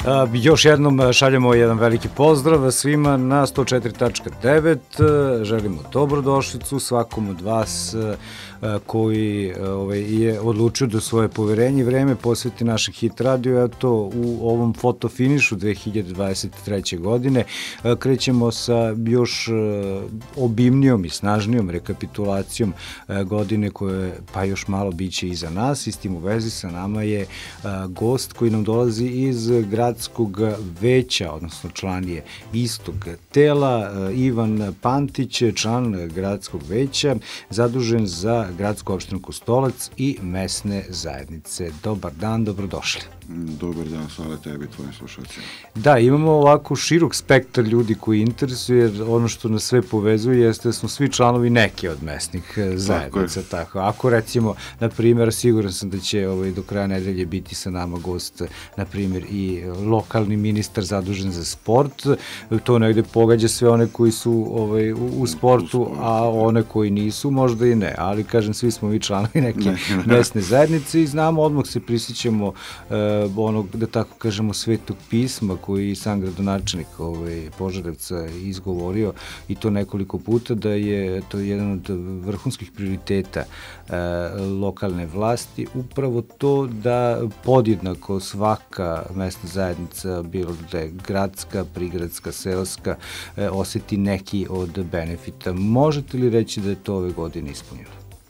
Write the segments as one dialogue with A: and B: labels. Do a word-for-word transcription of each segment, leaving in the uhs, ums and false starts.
A: Još jednom šaljemo jedan veliki pozdrav svima na sto četiri tačka devet. Želimo dobrodošlicu svakom od vas koji ovaj, je odlučio da svoje poverenje i vreme posveti našem Hit Radio. Eto, u ovom fotofinišu dve hiljade dvadeset treće. godine krećemo sa još obimnijom i snažnijom rekapitulacijom godine koje pa još malo biće iza nas. I s tim u vezi sa nama je gost koji nam dolazi iz gradskog veća, odnosno član je istog tela, Ivan Pantić, član gradskog veća, zadužen za gradsku opštinu Kostolac i mesne zajednice. Dobar dan, dobrodošli.
B: Dobar dan, hvala tebi, tvojim slušalcima.
A: Da, imamo ovako širok spektar ljudi koji interesuje, jer ono što nas sve povezuje jeste da smo svi članovi neke od mesnih zajednica. Tako, tako. Ako recimo, na primjer, siguran sam da će ovaj, do kraja nedelje biti sa nama gost, na primjer, i lokalni ministar zadužen za sport. To negde pogađa sve one koji su ovaj, u, u sportu, a one koji nisu, možda i ne. Ali, kažem, svi smo mi članovi neke mesne zajednice i znamo, odmah se prisjećamo uh, onog, da tako kažemo, svetog pisma koji sam gradonačelnik ovaj, Požarevca izgovorio i to nekoliko puta, da je to jedan od vrhunskih prioriteta e, lokalne vlasti, upravo to da podjednako svaka mesna zajednica, bilo da je gradska, prigradska, seoska, e, oseti neki od benefita. Možete li reći da je to ove godine ispunjeno?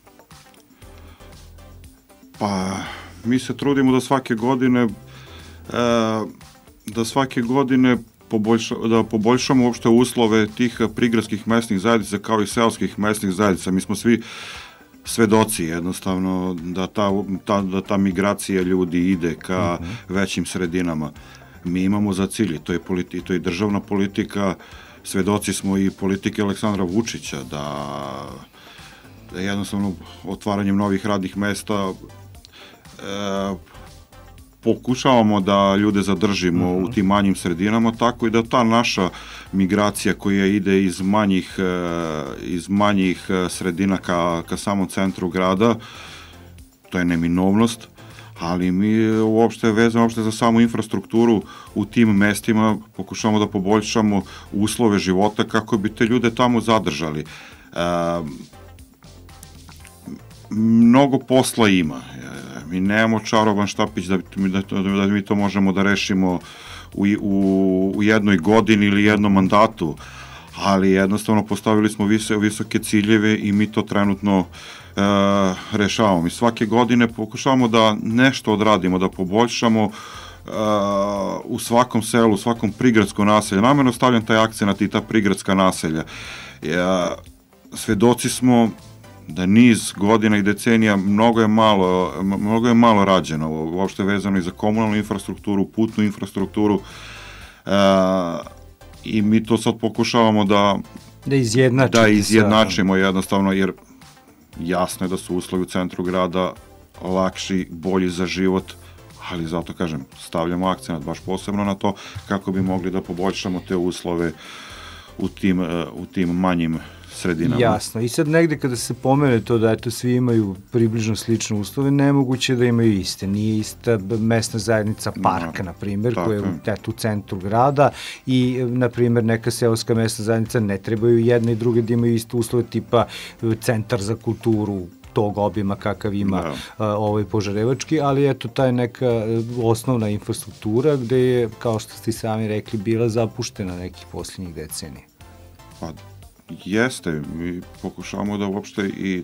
B: Pa, mi se trudimo da svake godine e, da svake godine poboljša, da poboljšamo uopšte uslove tih prigradskih mesnih zajednica kao i seoskih mesnih zajednica. Mi smo svi svedoci jednostavno da ta, ta, da ta migracija ljudi ide ka mm-hmm. većim sredinama. Mi imamo za cilj, to je, politi, to je državna politika, svedoci smo i politike Aleksandra Vučića da, da jednostavno otvaranjem novih radnih mesta e, pokušavamo da ljude zadržimo mm-hmm. u tim manjim sredinama, tako i da ta naša migracija koja ide iz manjih, iz manjih sredina ka, ka samom centru grada, to je neminovnost, ali mi uopšte vezano uopšte za samu infrastrukturu u tim mestima pokušavamo da poboljšamo uslove života kako bi te ljude tamo zadržali. E, mnogo posla ima. Mi nemamo čaroban štapić da, da, da mi to možemo da rešimo u, u, u jednoj godini ili jednom mandatu, ali jednostavno postavili smo vis, visoke ciljeve i mi to trenutno e, rešavamo. Mi svake godine pokušavamo da nešto odradimo, da poboljšamo e, u svakom selu, u svakom prigradskom naselju. Namerno stavljam taj akcenat i ta prigradska naselja. E, svedoci smo da niz godina i decenija mnogo je malo, mnogo je malo rađeno, uopšte vezano i za komunalnu infrastrukturu, putnu infrastrukturu e, i mi to sad pokušavamo da
A: da, izjednačite
B: da izjednačimo sa... jednostavno, jer jasno je da su uslovi u centru grada lakši, bolji za život, ali zato kažem, stavljamo akcenat baš posebno na to kako bi mogli da poboljšamo te uslove u tim, u tim manjim sredinama.
A: Jasno. I sad negde kada se pomene to da eto svi imaju približno slične uslove, nemoguće da imaju iste. Nije ista mesna zajednica Park, no, na primjer, koja je u, eto, u centru grada i, na primjer, neka seoska mesna zajednica ne trebaju jedne i druge da imaju iste uslove tipa centar za kulturu tog obima kakav ima no. a, ovaj Požarevački, ali eto taj neka osnovna infrastruktura gde je, kao što ste sami rekli, bila zapuštena nekih posljednjih decenija.
B: Pa jeste, mi pokušavamo da uopšte i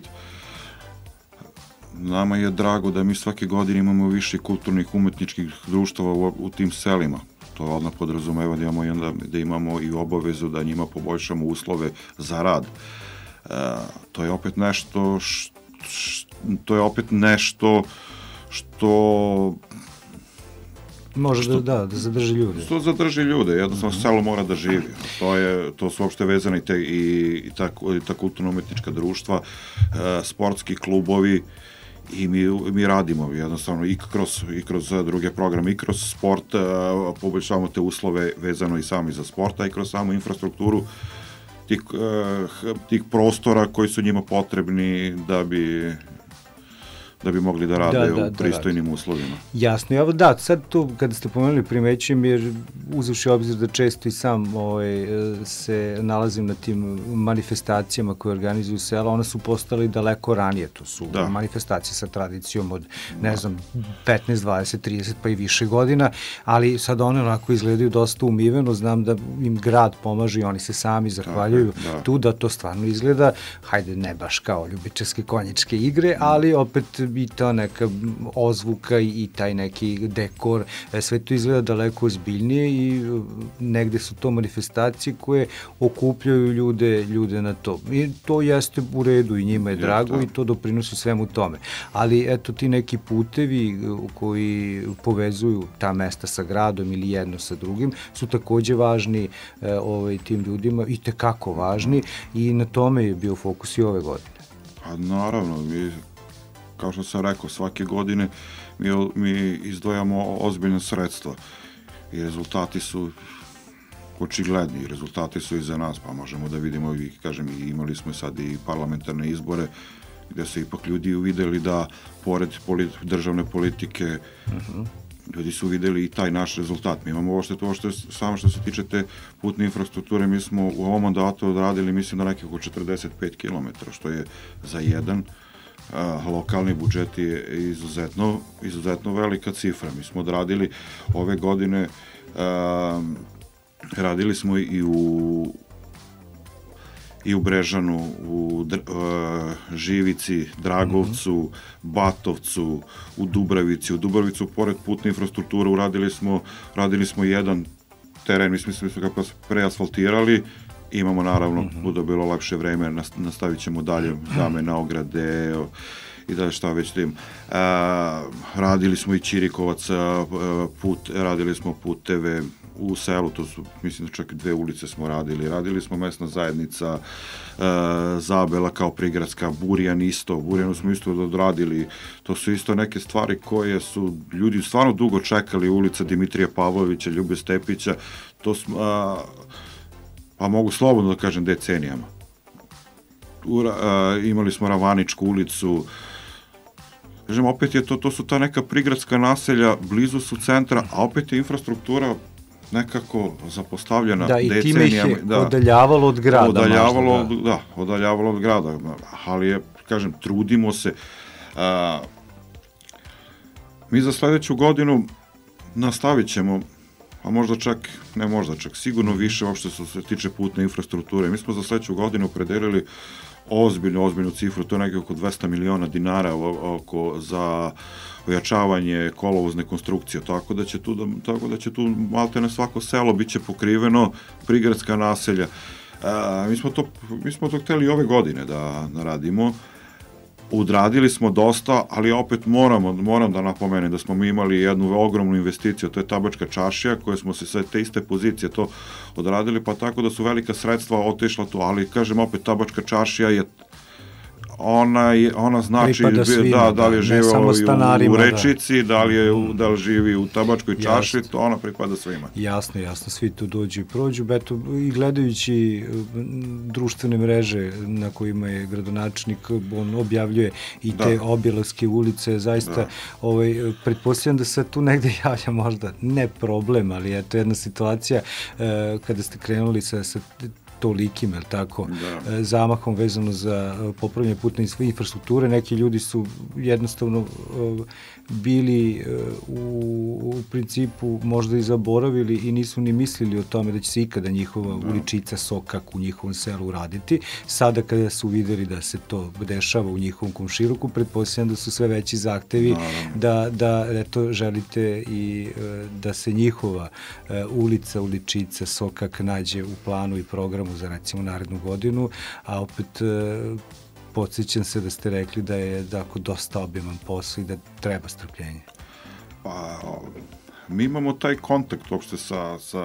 B: nama je drago da mi svake godine imamo više kulturnih umetničkih društava u, u tim selima. To odmah podrazumeva da imamo, da imamo i obavezu da njima poboljšamo uslove za rad. E, to je opet nešto š, š, to je opet nešto što
A: može što, da, da, da zadrži ljude.
B: Što zadrži ljude, jednostavno uh-huh. selo mora da živi. To, je, to su uopšte vezane i, te, i, i ta, i ta kulturno-umetnička društva, e, sportski klubovi i mi, mi radimo jednostavno i kroz, i kroz druge programe, i kroz sport, e, poboljšavamo te uslove vezano i sami za sporta i kroz samu infrastrukturu tih, e, tih prostora koji su njima potrebni da bi da bi mogli da rade da, da, u pristojnim da uslovima.
A: Jasno, ja, da, sad tu kada ste pomenuli primećujem, jer uzavši obzir da često i sam ovaj, se nalazim na tim manifestacijama koje organizuju sela, one su postale daleko ranije, to su da. manifestacije sa tradicijom od, ne da. znam, petnaest, dvadeset, trideset pa i više godina, ali sad one onako izgledaju dosta umiveno, znam da im grad pomaže i oni se sami zahvaljuju da, da. tu da to stvarno izgleda, hajde ne baš kao ljubičarske konjičke igre, ali opet i ta neka ozvuka i taj neki dekor, sve to izgleda daleko ozbiljnije i negde su to manifestacije koje okupljaju ljude, ljude na to. I to jeste u redu i njima je drago i to doprinosi svemu tome. Ali eto ti neki putevi koji povezuju ta mesta sa gradom ili jedno sa drugim su takođe važni e, ovaj, tim ljudima i tekako važni i na tome je bio fokus i ove godine.
B: Pa naravno, mi kao što sam rekao, svake godine mi, mi izdvojamo ozbiljne sredstva i rezultati su očigledni, rezultati su iza nas, pa možemo da vidimo i, kažem, imali smo sad i parlamentarne izbore gde su ipak ljudi uvideli da pored politi, državne politike uh-huh. ljudi su videli i taj naš rezultat. Mi imamo ovo što je to, što je, samo što se tiče te putne infrastrukture, mi smo u ovom mandatu odradili, mislim da nekih oko četrdeset pet kilometara, što je za jedan Uh, lokalni budžet je izuzetno, izuzetno velika cifra. Mi smo odradili ove godine, uh, radili smo i u i u Brežanu, u uh, Živici, Dragovcu, mm-hmm. Batovcu, u Dubravici. U Dubravicu, pored putne infrastrukture, uradili smo, radili smo jedan teren, mislim da smo ga preasfaltirali. Imamo naravno, mm-hmm. bude bilo lepše vreme, nastavit ćemo dalje zamene ograde i da šta već tim. Uh, radili smo i Čirikovac, put, radili smo puteve u selu, to su, mislim da čak dve ulice smo radili. Radili smo mesna zajednica, uh, Zabela kao prigradska, Burjan isto, Burjanu smo isto odradili. To su isto neke stvari koje su ljudi stvarno dugo čekali, ulica Dimitrija Pavlovića, Ljube Stepića, to smo... Uh, pa mogu slobodno da kažem decenijama. Ura, uh, imali smo Ravaničku ulicu, kažem, opet je to, to su ta neka prigradska naselja, blizu su centra, a opet je infrastruktura nekako zapostavljena decenijama. Da, i time ih je da, odaljavalo od grada.
A: Odaljavalo,
B: možda, da. da, odaljavalo od grada, ali je, kažem, trudimo se. Uh, mi za sledeću godinu nastavit ćemo, a možda čak, ne možda čak, sigurno više uopšte što se tiče putne infrastrukture. Mi smo za sledeću godinu opredelili ozbiljnu, ozbiljnu cifru, to je nekako oko dvesta miliona dinara oko za ojačavanje kolovozne konstrukcije, tako da će tu, da, tako da će tu maltene svako selo biće pokriveno, prigradska naselja. E, mi smo to, mi smo to hteli ove godine da, da radimo. Odradili smo dosta, ali opet moramo, moram da napomenem da smo mi imali jednu ogromnu investiciju, to je Tabačka čaršija, koje smo se sve te iste pozicije to odradili, pa tako da su velika sredstva otišla tu, ali kažem opet Tabačka čaršija je ona, je, ona znači svima, da, da li je živeo u, u Rečici, da. da li je da li živi u Tabačkoj čarši, to ona pripada svima.
A: Jasno, jasno, svi tu dođu i prođu, beto, i gledajući društvene mreže na kojima je gradonačelnik, on objavljuje i te da. obilaske ulice, zaista, da. ovaj, pretpostavljam da se tu negde javlja možda, ne problem, ali je to jedna situacija eh, kada ste krenuli sa, sa tolikim, jel tako, da. zamahom vezano za popravljanje putne infrastrukture. Neki ljudi su jednostavno bili u, u principu možda i zaboravili i nisu ni mislili o tome da će se ikada njihova da. uličica Sokak u njihovom selu uraditi. Sada kada su videli da se to dešava u njihovom komšiluku, pretpostavljam da su sve veći zahtevi da, da eto, želite i da se njihova ulica, uličica Sokak nađe u planu i programu za recimo narednu godinu, a opet podsjećam se da ste rekli da je dakle, dosta obiman posao i da treba strpljenje.
B: Pa, mi imamo taj kontakt uopšte sa, sa,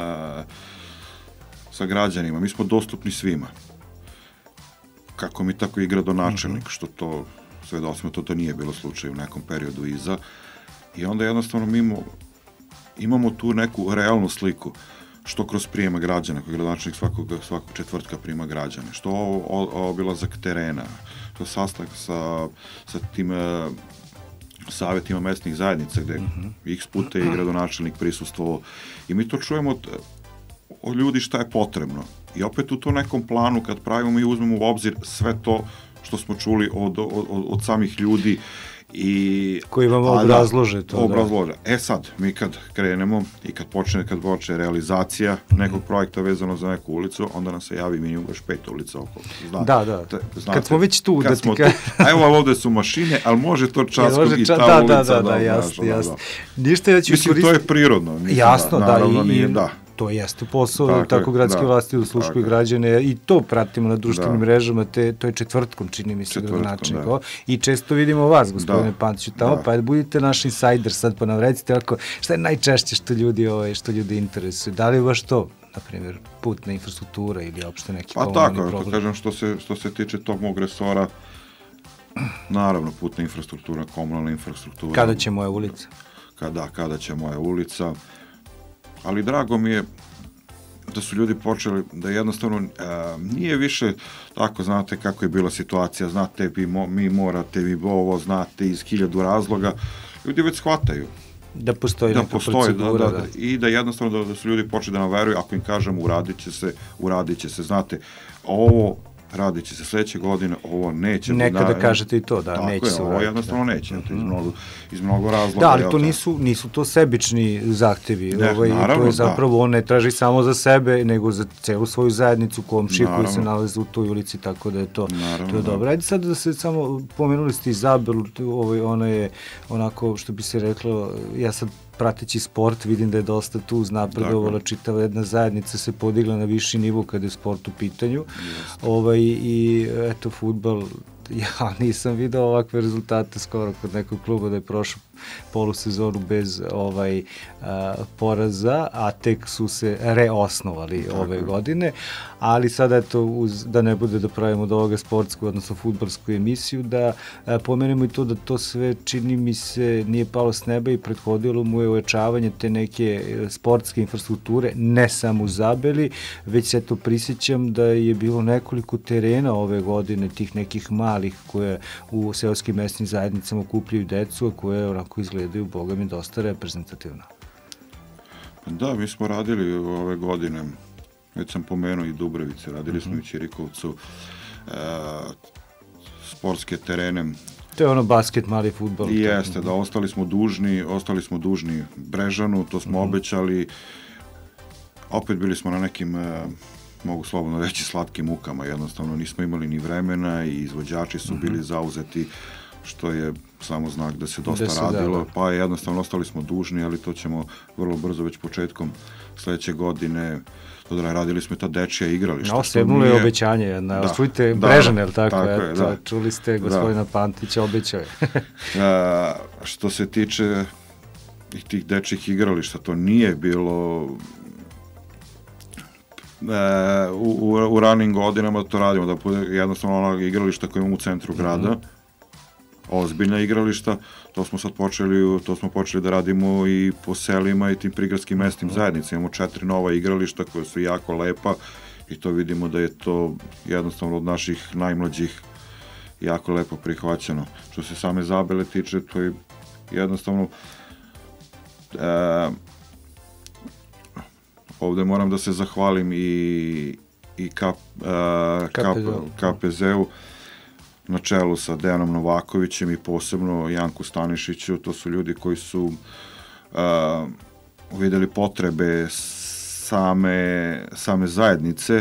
B: sa građanima, mi smo dostupni svima. Kako mi, tako i gradonačelnik, mm-hmm. što to, sve da osmo, to, to nije bilo slučaj u nekom periodu iza. I onda jednostavno mi imamo, imamo tu neku realnu sliku. što kroz prijema građana, koji gradonačelnik svakog, svakog četvrtka prima građane, što obilazak terena, što sastanak sa, sa tim uh, savjetima mesnih zajednica, gde mm-hmm. x puta i gradonačelnik prisustvovao. I mi to čujemo od, od ljudi šta je potrebno. I opet u to nekom planu, kad pravimo, mi uzmemo u obzir sve to što smo čuli od, od, od samih ljudi, i
A: koji vam obrazlože to.
B: Obrazlože. Da. E sad, mi kad krenemo i kad počne, kad počne realizacija mm-hmm. nekog projekta vezano za neku ulicu, onda nam se javi minimum još pet ulica oko.
A: Znate, da, da. Te, znate, kad smo već tu,
B: kad
A: da
B: smo
A: ti ka...
B: tu. A evo ovde su mašine, ali može to Časkog ja, i ta
A: da,
B: ulica.
A: Da, da, da, jasno, jasno. Ništa ja ću
B: Mislim, koristiti... to je prirodno. Mislim,
A: jasno, da,
B: naravno,
A: i,
B: nije, da.
A: To jeste posao, tako, tako gradske da, vlasti usluškuju građane i to pratimo na društvenim da. mrežama, te, to je četvrtkom, čini mi se, gradonačelnik. Da. I često vidimo vas, gospodine da. Pantiću, tamo, da. pa budite naš insajder sad, pa nam recite ovako, šta je najčešće što ljudi, ovaj, što ljudi interesuju? Da li je baš to, na primjer, putna infrastruktura ili opšte neki
B: pa
A: komunalni
B: problem?
A: Pa
B: tako, kažem, što se, što se tiče tog mog resora, naravno, putna infrastruktura, komunalna infrastruktura.
A: Kada će moja ulica?
B: Kada, kada će moja ulica. Ali drago mi je da su ljudi počeli da jednostavno e, nije više tako, znate kako je bila situacija, znate vi mo, mi morate, vi ovo, znate iz hiljadu razloga, ljudi već shvataju
A: da postoji
B: da
A: neka
B: postoji,
A: procedura
B: da, da, da. I da jednostavno da, da su ljudi počeli da nam veruju, ako im kažemo uradit će se, uradit će se, znate, ovo radit će se sledeće godine, ovo neće.
A: Nekada da, kažete i to, da,
B: tako
A: neće
B: je,
A: se
B: ovo
A: uraditi.
B: jednostavno
A: da.
B: neće, iz mnogo, iz mnogo razloga.
A: Da, ali to nisu, nisu to sebični zahtevi,
B: ne,
A: ovaj,
B: naravno,
A: to je zapravo, da. On ne traži samo za sebe, nego za celu svoju zajednicu, komšiju koji se nalaze u toj ulici, tako da je to, naravno, to je dobro. Ajde sad da se samo, pomenuli ste Izabelu, ovaj, ona je onako, što bi se reklo, ja sad prateći sport, vidim da je dosta tu uznapredovala, čitava jedna zajednica se podigla na viši nivo kada je sport u pitanju. Ovaj, i eto, fudbal, ja nisam video ovakve rezultate skoro kod nekog kluba da je prošao polusezonu bez ovaj a, poraza, a tek su se reosnovali tako ove godine, ali sada eto, uz, da ne bude da pravimo od ovoga sportsku, odnosno fudbalsku emisiju, da a, pomenemo i to da to sve, čini mi se, nije palo s neba i prethodilo mu je ojačavanje te neke sportske infrastrukture, ne samo u Zabeli, već se to prisjećam da je bilo nekoliko terena ove godine, tih nekih malih koje u seoskim mesnim zajednicama okupljaju decu, a koje onako izgledaju, boga mi, dosta reprezentativno.
B: Da, mi smo radili ove godine, već sam pomenuo i Dubrevice, radili smo uh-huh. i Ćirikovcu, e, sportske terene.
A: To je ono basket, mali fudbal.
B: I jeste, da, ostali smo dužni, ostali smo dužni Brežanu, to smo uh-huh. obećali, opet bili smo na nekim, e, mogu slobodno reći, slatkim mukama, jednostavno nismo imali ni vremena i izvođači su uh-huh. bili zauzeti, što je samo znak da se dosta da se radilo, da, da. Pa jednostavno ostali smo dužni, ali to ćemo vrlo brzo, već početkom sledeće godine, da radili smo ta dečija igrališta.
A: No, sedmulo je obećanje, jedna, da, osvojite da, Brežane, ali tako, tako je, da. Čuli ste gospodina da. Pantića, obećao je.
B: A, što se tiče tih dečjih igrališta, to nije bilo e, u, u, u ranim godinama to radimo, da bude jednostavno ono igrališta koje imamo u centru grada, mm-hmm. ozbiljna igrališta, to smo sad počeli, to smo počeli da radimo i po selima i tim prigradskim mesnim zajednicama. Imamo četiri nova igrališta koja su jako lepa i to vidimo da je to jednostavno od naših najmlađih jako lepo prihvaćeno. Što se same Zabele tiče, to je jednostavno e, ovde moram da se zahvalim i, i K, e, K P Z-u na čelu sa Dejanom Novakovićem i posebno Janku Stanišiću. To su ljudi koji su uh, uvideli potrebe same, same zajednice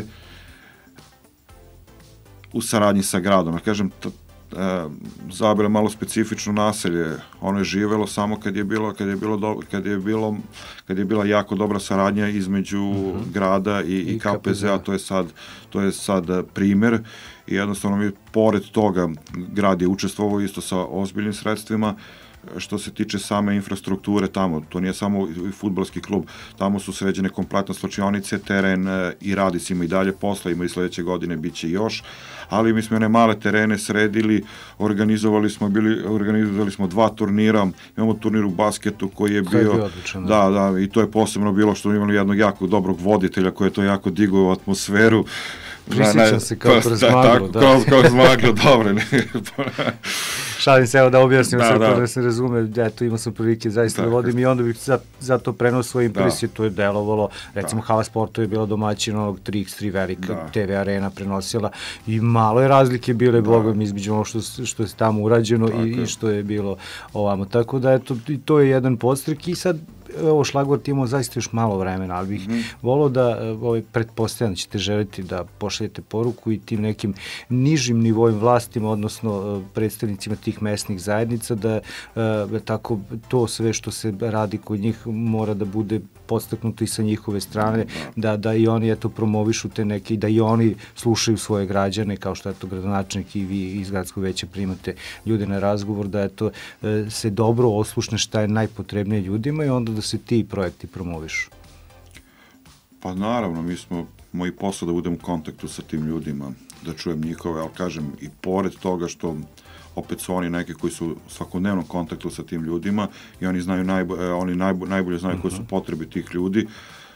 B: u saradnji sa gradom. Ja kažem, t, uh, Zabela je malo specifično naselje. Ono je živelo samo kad je bilo, kad je bilo, do, kad je bilo, kad je bila jako dobra saradnja između uh-huh. grada i, i, i K P Z-a. To je sad, to je sad primer. I jednostavno mi, pored toga, grad je učestvovao isto sa ozbiljnim sredstvima, što se tiče same infrastrukture tamo, to nije samo fudbalski klub, tamo su sređene kompletno slačionice, teren i radi se ima i dalje posla, ima i sledeće godine bit će još, ali mi smo one male terene sredili, organizovali smo, bili, organizovali smo dva turnira, imamo turnir u basketu koji je bio,
A: je odlično,
B: da, da, i to je posebno bilo što imali jednog jako dobrog voditelja koji je to jako digao u atmosferu.
A: Prisjećam se kao kroz maglu, da.
B: Kao kroz maglu, dobro.
A: Šalim se, evo da objasnim sad, da se razume, eto imao sam prilike zaista da vodim i onda bih zato prenuo svoje impresije, to je delovalo, recimo Hala Sportova je bila domaćina onog tri iks tri velika, te ve Arena prenosila i malo je razlike bile, bogom, između ono što je tamo urađeno i što je bilo ovamo, tako da eto, to je jedan podstrek i sad ovo Šlagvort imamo zaista još malo vremena, ali bih volao da pretpostavljam da ćete želiti da pošaljete poruku i tim nekim nižim nivojem vlastima, odnosno predstavnicima tih mesnih zajednica, da tako to sve što se radi kod njih mora da bude podstaknuto i sa njihove strane, da i oni eto promovišu te neke, da i oni slušaju svoje građane, kao što je to gradonačelnik i vi iz gradskog veća primate ljude na razgovor, da eto se dobro oslušne šta je najpotrebnije ljudima i onda da se ti projekti promovišu.
B: Pa naravno, mi smo, moji posao da budem u kontaktu sa tim ljudima, da čujem njihove, ali kažem, i pored toga što opet su oni neki koji su u svakodnevnom kontaktu sa tim ljudima i oni znaju najbolje, oni najbolje znaju koje su potrebe tih ljudi,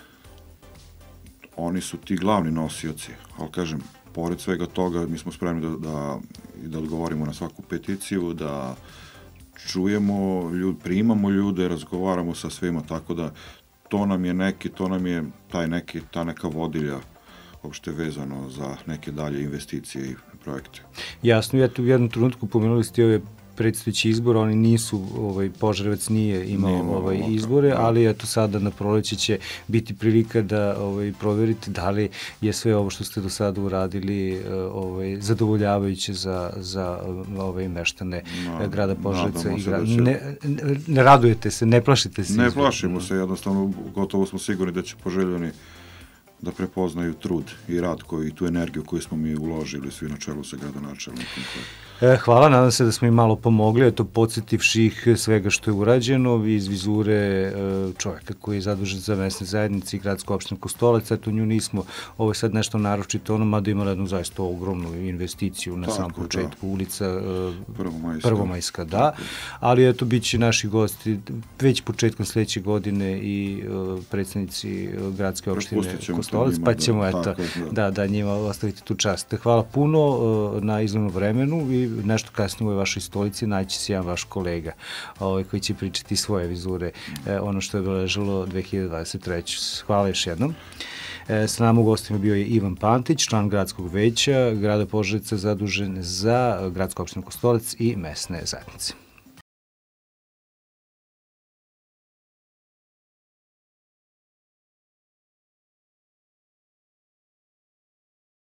B: oni su ti glavni nosioci, ali kažem, pored svega toga mi smo spremni da, da, da odgovorimo na svaku peticiju, da čujemo, ljud, primamo ljude, razgovaramo sa svima, tako da to nam je neki, to nam je taj neki, ta neka vodilja uopšte vezano za neke dalje investicije i projekte.
A: Jasno, ja tu u jednom trenutku pomenuli ste ove predstojeći izbor, oni nisu, ovaj, Požarevac nije imao ovaj, izbore, ali eto sada na proleće će biti prilika da ovaj, proverite da li je sve ovo što ste do sada uradili ovaj, zadovoljavajuće za, za ovaj, meštane no, grada Požarevca. I grad... će... ne, ne radujete se, ne plašite se?
B: Ne izbor. Plašimo se, jednostavno gotovo smo sigurni da će Poželjani da prepoznaju trud i rad koji, i tu energiju koju smo mi uložili svi na čelu sa gradonačelnikom.
A: E, hvala, nadam se da smo im malo pomogli, eto, podsjetivši ih svega što je urađeno, iz vizure e, čovjeka koji je zadužen za mesne zajednice i gradsku opštinu Kostolac, eto, nju nismo, ovo je sad nešto naročito, ono, mada imala jednu zaista ogromnu investiciju na samom početku, ulica e,
B: Prvomajska,
A: Prvomajska, da, ali eto, bit će naši gosti već početkom sledeće godine i e, predstavnici gradske opštine Kostolac, pa ćemo, eto, da, da, njima ostaviti tu čast. Hvala puno e, na izglednom vremenu i nešto kasnije u ovoj vašoj stolici naći se jedan vaš kolega ovaj, koji će pričati svoje vizure, e, ono što je obeležilo dve hiljade dvadeset treće. Hvala još jednom. E, sa nama u gostima bio je Ivan Pantić, član gradskog veća grada Požarevca, zadužen za gradsku opštinu Kostolac i mesne zajednice.